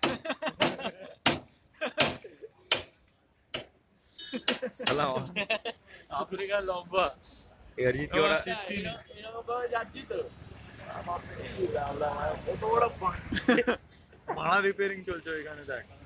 সালাম আফ্রিকার লম্বা এর কি ওরা এরকম ভাবে যাচ্ছি তো কত বড় ভাড়া রিপেয়ারিং চলছে ওইখানে দেখ